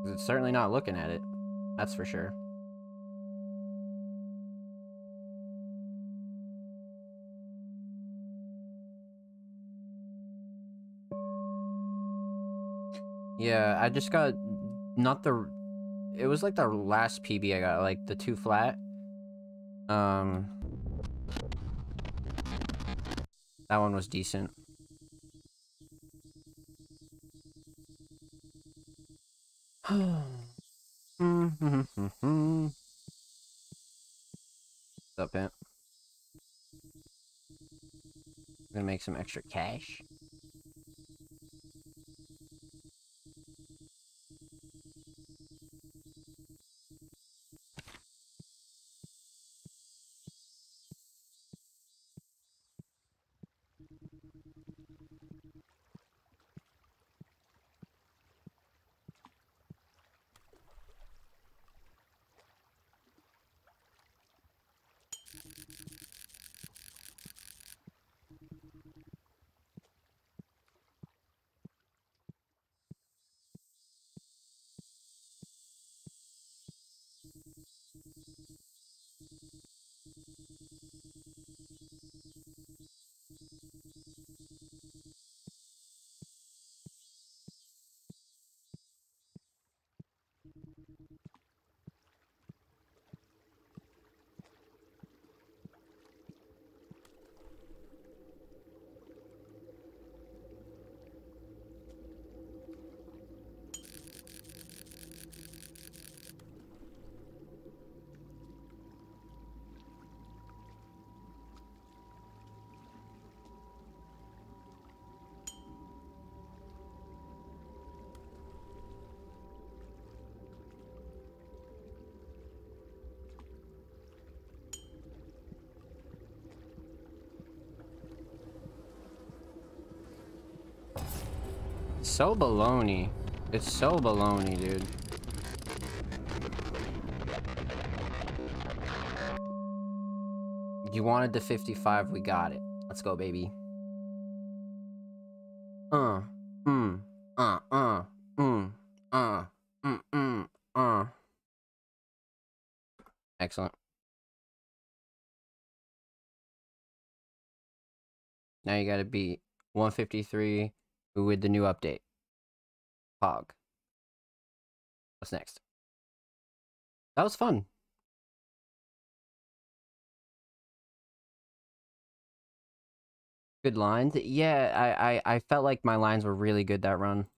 It's certainly not looking at it. That's for sure. Yeah, I just got not the. It was like the last PB I got, like the 2 flat. That one was decent. What's up, Pimp? Gonna make some extra cash. So baloney. It's so baloney, dude. You wanted the 55, we got it. Let's go, baby. Uh. Mm. Uh. Mm. Excellent. Now you gotta beat 153 with the new update. Pog. What's next? That was fun. Good lines. Yeah, I felt like my lines were really good that run.